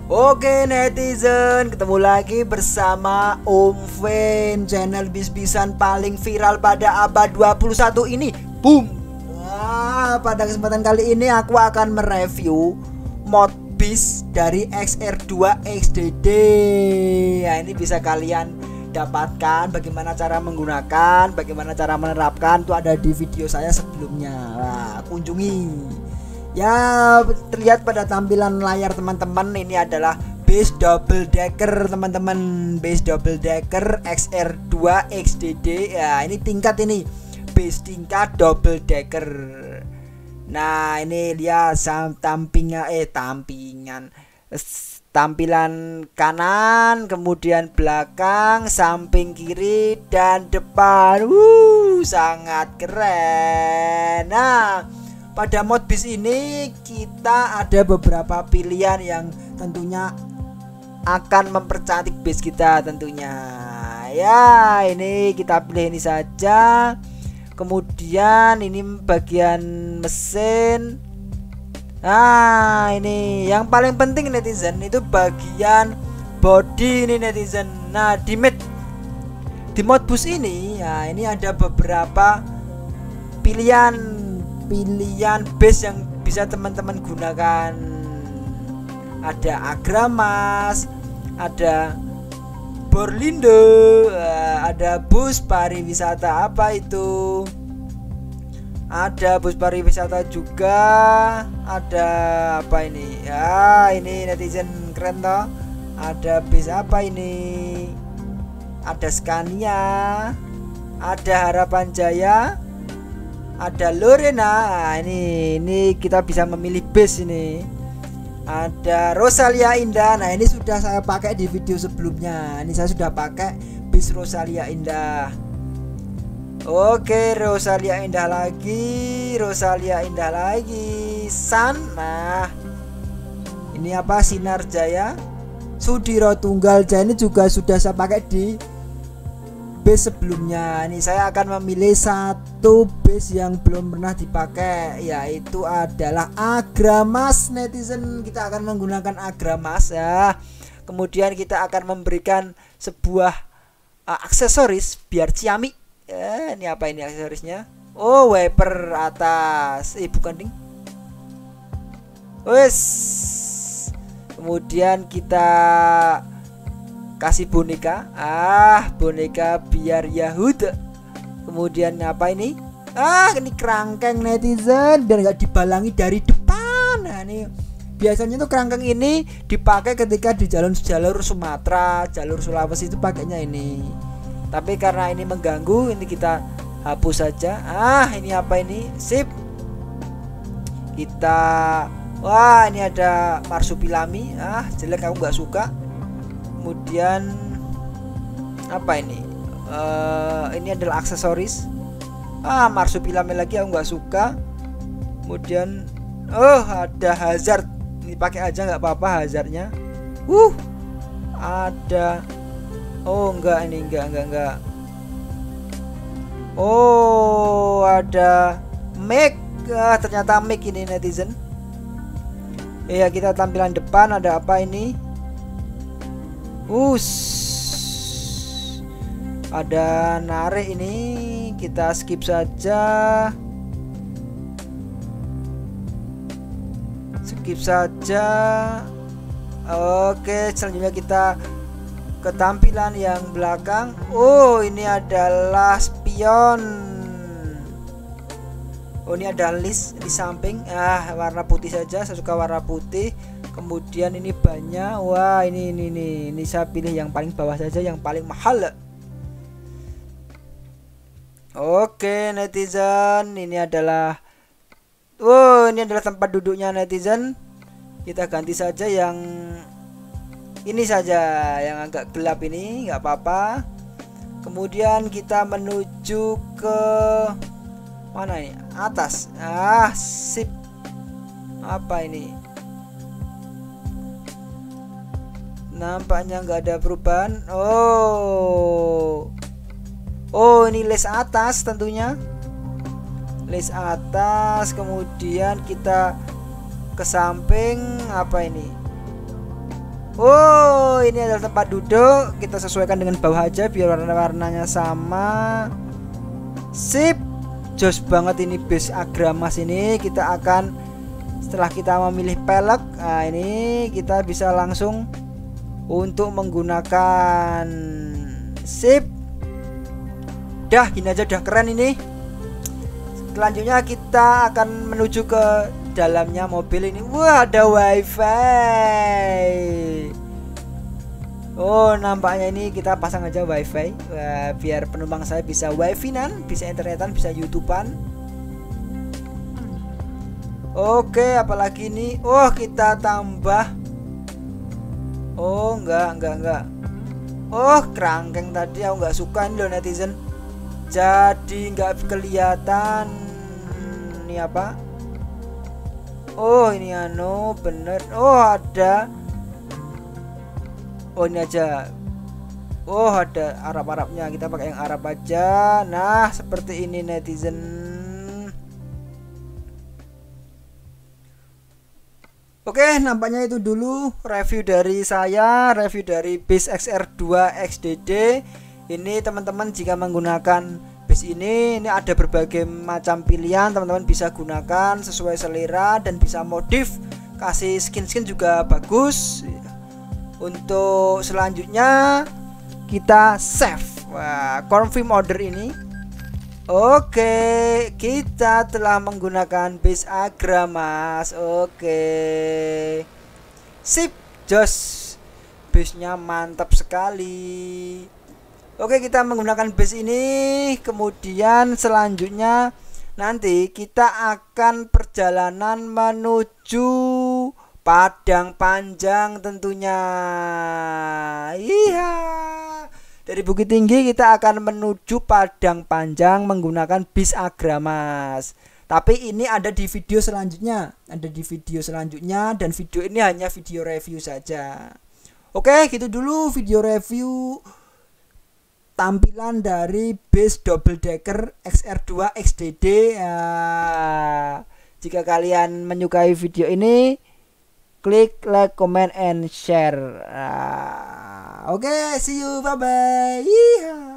Oke netizen, ketemu lagi bersama Om Fen, channel bis-bisan paling viral pada abad 21 ini. Boom. Wah, pada kesempatan kali ini aku akan mereview mod bis dari XR2 XDD. Ya, ini bisa kalian dapatkan bagaimana cara menggunakan, bagaimana cara menerapkan, itu ada di video saya sebelumnya. Nah, kunjungi. Ya, terlihat pada tampilan layar teman-teman, ini adalah base double decker teman-teman, base double decker XR2 XDD. Ya, ini tingkat, ini base tingkat double decker. Nah, ini lihat tampilan kanan, kemudian belakang, samping kiri, dan depan. Sangat keren. Nah, pada mod bis ini kita ada beberapa pilihan yang tentunya akan mempercantik bis kita tentunya. Ya, ini kita pilih ini saja. Kemudian ini bagian mesin. Nah, ini yang paling penting netizen, itu bagian body ini netizen. Nah, di mod bus ini ya, ini ada beberapa pilihan base yang bisa teman-teman gunakan. Ada Agramas, ada Borlindo, ada bus pariwisata, apa itu? Ada bus pariwisata juga, ada apa ini? Ya, ini netizen keren toh. Ada bis apa ini? Ada Scania, ada Harapan Jaya, ada Lorena. Nah, ini kita bisa memilih base ini. Ada Rosalia Indah. Nah, ini sudah saya pakai di video sebelumnya. Ini saya sudah pakai bis Rosalia Indah. Oke, Rosalia Indah lagi, Rosalia Indah lagi. Nah, ini apa? Sinar Jaya, Sudiro Tunggal Jaya, ini juga sudah saya pakai di base sebelumnya. Ini saya akan memilih satu base yang belum pernah dipakai, yaitu adalah Agramas netizen. Kita akan menggunakan Agramas ya. Kemudian kita akan memberikan sebuah aksesoris biar ciamik. Ini apa ini aksesorisnya? Oh, wiper atas. Bukan ding. Wes. Kemudian kita kasih boneka. Boneka biar Yahud. Kemudian apa ini? Ini kerangkeng netizen, biar nggak dibalangi dari depan. Nah, ini biasanya tuh kerangkeng ini dipakai ketika di jalur Sumatera, jalur Sulawesi itu pakainya ini. Tapi karena ini mengganggu, ini kita hapus saja. Ini apa ini? Sip. Kita, wah, ini ada marsupilami. Jelek, aku nggak suka. Kemudian apa ini? Ini adalah aksesoris. Marsupilami lagi, aku nggak suka. Kemudian ada hazard. Ini pakai aja nggak apa-apa hazardnya. Ada. Oh, enggak, ini enggak. Oh, ada mic. Ternyata mic ini netizen. Ya, kita tampilan depan ada apa ini? Ada narik ini, kita skip saja. Oke, selanjutnya kita ke tampilan yang belakang. Ini adalah spion. Ini ada list di samping. Warna putih saja, saya suka warna putih. Kemudian ini banyak. Wah, ini saya pilih yang paling bawah saja, yang paling mahal. Oke netizen, ini adalah tempat duduknya netizen. Kita ganti saja yang ini saja, yang agak gelap ini, nggak apa-apa. Kemudian kita menuju ke mana ini? Atas. Sip. Apa ini? Nampaknya nggak ada perubahan. Ini les atas tentunya. Les atas. Kemudian kita ke samping. Apa ini? Oh, ini adalah tempat duduk. Kita sesuaikan dengan bawah aja biar warna-warnanya sama. Sip. Jos banget ini base Agramas ini. Kita akan, setelah kita memilih pelek, nah ini kita bisa langsung untuk menggunakan. Sip. Dah, ini aja udah keren ini. Selanjutnya kita akan menuju ke dalamnya mobil ini. Wah, ada wifi. Oh, nampaknya ini kita pasang aja wifi. Wah, biar penumpang saya bisa wifi-nan, bisa internetan, bisa YouTubean. Oke, apalagi ini? Oh, kita tambah. Oh, enggak. Oh, kerangkeng tadi aku nggak suka ini loh netizen. Jadi nggak kelihatan. Ini apa? Oh, ini bener. Oh, ada. Oh, ini aja. Oh, ada Arab-Arabnya. Kita pakai yang Arab aja. Nah, seperti ini netizen. Oke, nampaknya itu dulu review dari saya, review dari base XR2 XDD. Ini teman-teman jika menggunakan base ini ada berbagai macam pilihan, teman-teman bisa gunakan sesuai selera dan bisa modif, kasih skin-skin juga bagus. Untuk selanjutnya kita save. Wah, confirm order ini. Oke, kita telah menggunakan base Agramas. Oke. Sip, jos. Base-nya mantap sekali. Oke, kita menggunakan base ini. Kemudian selanjutnya nanti kita akan perjalanan menuju Padang Panjang tentunya. Iya. Dari Bukit Tinggi kita akan menuju Padang Panjang menggunakan bis Agramas. Tapi ini ada di video selanjutnya. Ada di video selanjutnya dan video ini hanya video review saja. Oke, gitu dulu video review tampilan dari base double decker XR2 XDD. Jika kalian menyukai video ini, klik like, comment, and share. Oke, see you, bye bye.